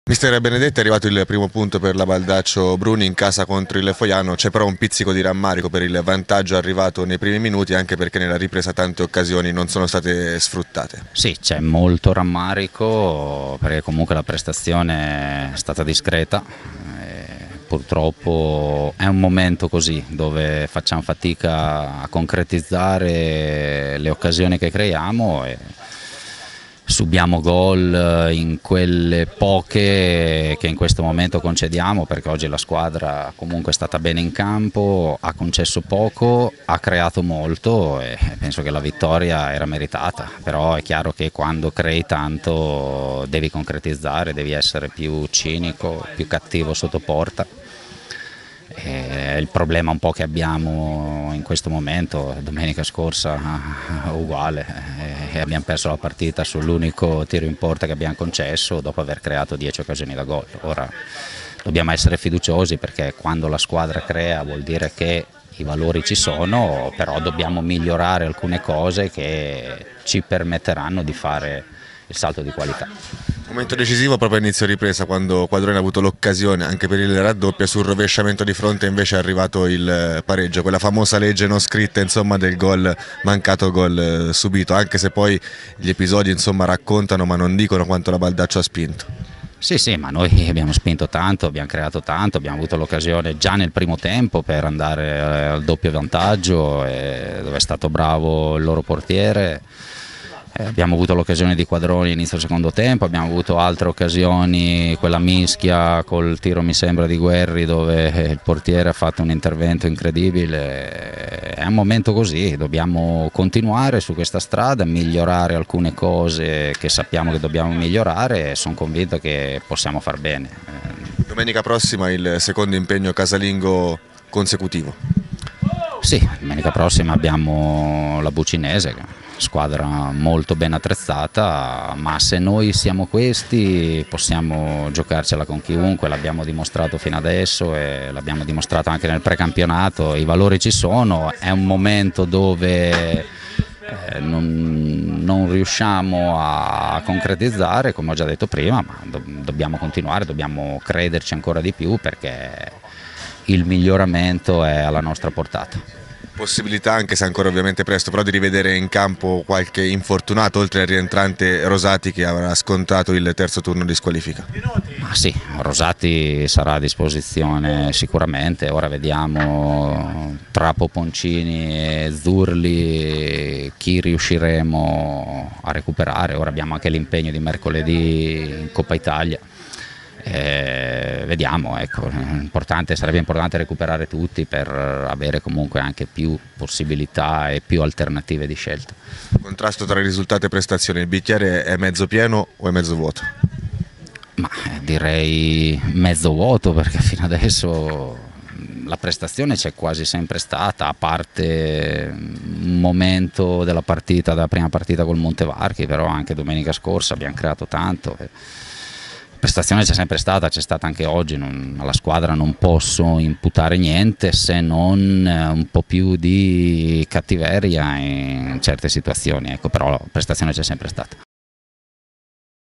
Mister Benedetti, è arrivato il primo punto per la Baldaccio Bruni in casa contro il Foiano. C'è però un pizzico di rammarico per il vantaggio arrivato nei primi minuti, anche perché nella ripresa tante occasioni non sono state sfruttate. Sì, c'è molto rammarico perché comunque la prestazione è stata discreta. Purtroppo è un momento così dove facciamo fatica a concretizzare le occasioni che creiamo e subiamo gol in quelle poche che in questo momento concediamo, perché oggi la squadra comunque è stata bene in campo, ha concesso poco, ha creato molto e penso che la vittoria era meritata. Però è chiaro che quando crei tanto devi concretizzare, devi essere più cinico, più cattivo sotto porta. È il problema un po' che abbiamo in questo momento. Domenica scorsa uguale, e abbiamo perso la partita sull'unico tiro in porta che abbiamo concesso dopo aver creato 10 occasioni da gol. Ora dobbiamo essere fiduciosi, perché quando la squadra crea vuol dire che i valori ci sono, però dobbiamo migliorare alcune cose che ci permetteranno di fare il salto di qualità. Momento decisivo proprio all'inizio ripresa, quando Quadrone ha avuto l'occasione anche per il raddoppio. Sul rovesciamento di fronte invece è arrivato il pareggio, quella famosa legge non scritta, insomma, del gol mancato, gol subito, anche se poi gli episodi, insomma, raccontano ma non dicono quanto la Baldaccio ha spinto. Sì, ma noi abbiamo spinto tanto, abbiamo creato tanto, abbiamo avuto l'occasione già nel primo tempo per andare al doppio vantaggio, dove è stato bravo il loro portiere. Abbiamo avuto l'occasione di Quadroni inizio secondo tempo, abbiamo avuto altre occasioni, quella mischia col tiro mi sembra di Guerri, dove il portiere ha fatto un intervento incredibile. È un momento così, dobbiamo continuare su questa strada, migliorare alcune cose che sappiamo che dobbiamo migliorare e sono convinto che possiamo far bene. Domenica prossima il secondo impegno casalingo consecutivo. Sì, domenica prossima abbiamo la Bucinese, squadra molto ben attrezzata, ma se noi siamo questi possiamo giocarcela con chiunque, l'abbiamo dimostrato fino adesso e l'abbiamo dimostrato anche nel precampionato. I valori ci sono, è un momento dove non riusciamo a concretizzare, come ho già detto prima, ma dobbiamo continuare, dobbiamo crederci ancora di più, perché il miglioramento è alla nostra portata. Possibilità, anche se ancora ovviamente presto, però di rivedere in campo qualche infortunato, oltre al rientrante Rosati che avrà scontato il terzo turno di squalifica? Ma sì, Rosati sarà a disposizione sicuramente. Ora vediamo tra Poponcini e Zurli chi riusciremo a recuperare. Ora abbiamo anche l'impegno di mercoledì in Coppa Italia. Vediamo, ecco, sarebbe importante recuperare tutti per avere comunque anche più possibilità e più alternative di scelta. Contrasto tra risultato e prestazioni, il bicchiere è mezzo pieno o è mezzo vuoto? Ma direi mezzo vuoto, perché fino adesso la prestazione c'è quasi sempre stata, a parte un momento della prima partita col Montevarchi, però anche domenica scorsa abbiamo creato tanto. La prestazione c'è sempre stata, c'è stata anche oggi. Alla squadra non posso imputare niente, se non un po' più di cattiveria in certe situazioni, ecco, però la prestazione c'è sempre stata.